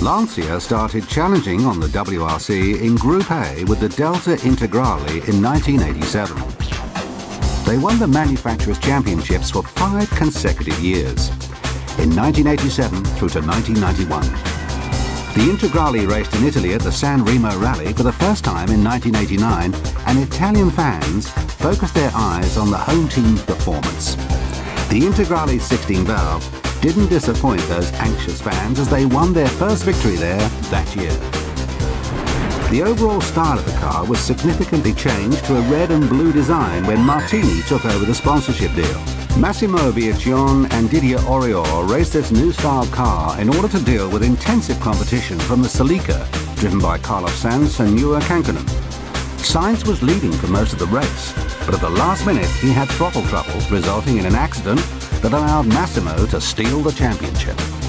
Lancia started challenging on the WRC in Group A with the Delta Integrale in 1987. They won the Manufacturers' Championships for 5 consecutive years, in 1987 through to 1991. The Integrale raced in Italy at the San Remo Rally for the first time in 1989, and Italian fans focused their eyes on the home team's performance. The Integrale's 16-valve didn't disappoint those anxious fans as they won their first victory there that year. The overall style of the car was significantly changed to a red and blue design when Martini took over the sponsorship deal. Massimo Biagione and Didier Auriol raced this new style car in order to deal with intensive competition from the Celica, driven by Carlos Sainz and Nuala Kekkonen. Sainz was leading for most of the race, but at the last minute he had throttle trouble, resulting in an accident that allowed Massimo to steal the championship.